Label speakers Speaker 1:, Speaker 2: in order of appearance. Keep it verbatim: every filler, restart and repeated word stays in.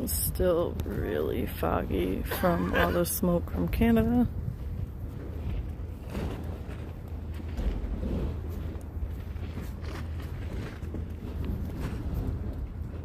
Speaker 1: It's still really foggy from all the smoke from Canada.